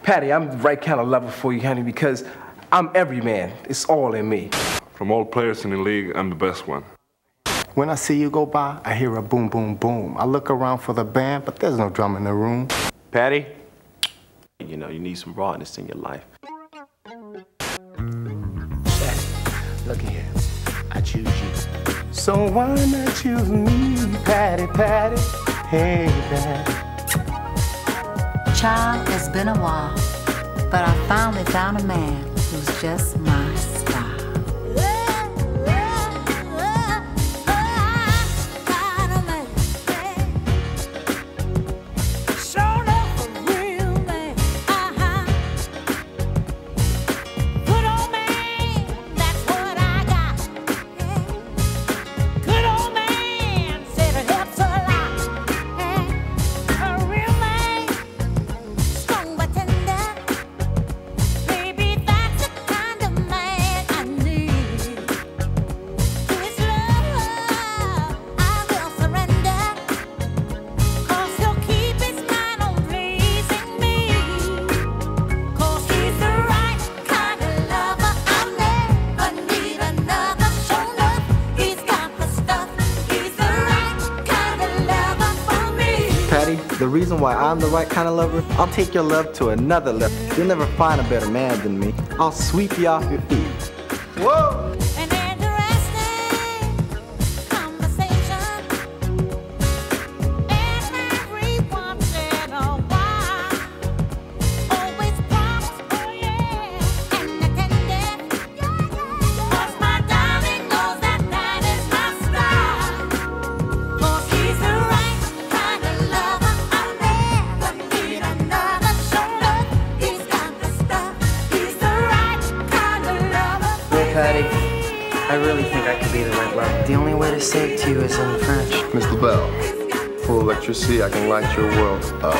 Patty, I'm the right kind of lover for you, honey, because I'm every man. It's all in me. From all players in the league, I'm the best one. When I see you go by, I hear a boom, boom, boom. I look around for the band, but there's no drum in the room. Patty, you know, you need some rawness in your life. Look here, I choose you. So why not choose me, Patty, Patty? Hey, Patty. Child, it's been a while, but I finally found a man who's just my style. Patty, the reason why I'm the right kind of lover, I'll take your love to another level. You'll never find a better man than me. I'll sweep you off your feet. Whoa! Patty, I really think I could be the right lover. The only way to say it to you is in French. Miss LaBelle, full electricity, I can light your world up.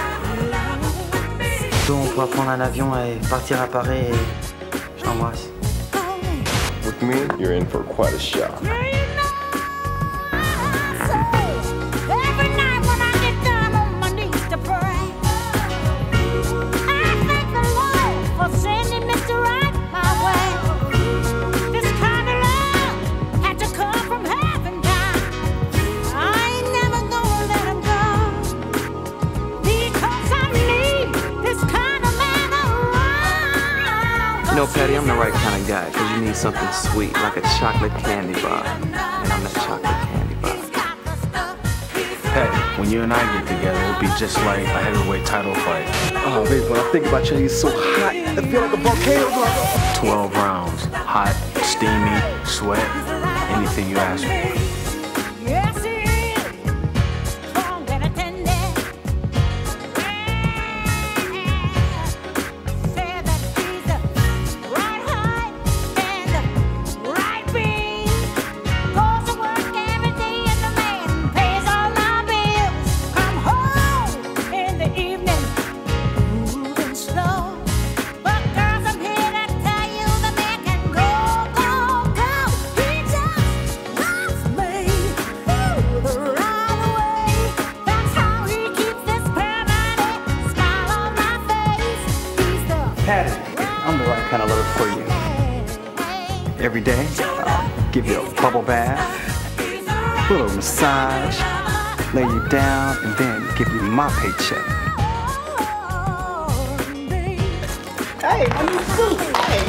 On pourra prendre un avion et partir à Paris et je t'embrasse. With me, you're in for quite a shock. You know, Patty, I'm the right kind of guy, because you need something sweet, like a chocolate candy bar. And I'm that chocolate candy bar. Patty, when you and I get together, it'll be just like a heavyweight title fight. Oh, baby, when I think about you, you're so hot. I feel like a volcano. 12 rounds, hot, steamy, sweat, anything you ask for. Patty, I'm the right kind of lover for you. Every day, I'll give you a bubble bath, a little massage, lay you down, and then give you my paycheck. Hey, I need food. Hey.